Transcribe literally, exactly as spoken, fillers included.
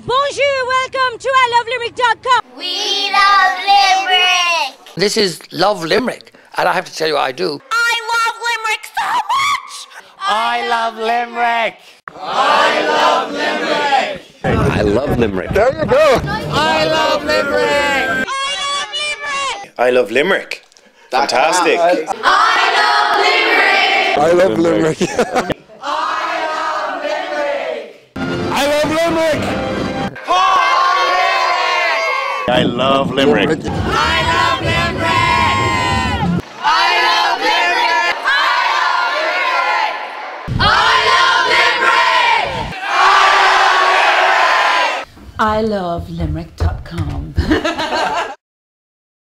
Bonjour, welcome to I love limerick dot com. We love Limerick. This is Love Limerick, and I have to tell you what I do. I love Limerick so much. I love Limerick. I love Limerick. I love Limerick. There you go. I love Limerick. I love Limerick. Fantastic. I love Limerick. I love Limerick. I love Limerick. I love Limerick. I love Limerick. I love Limerick. I love Limerick. I love limerick dot com.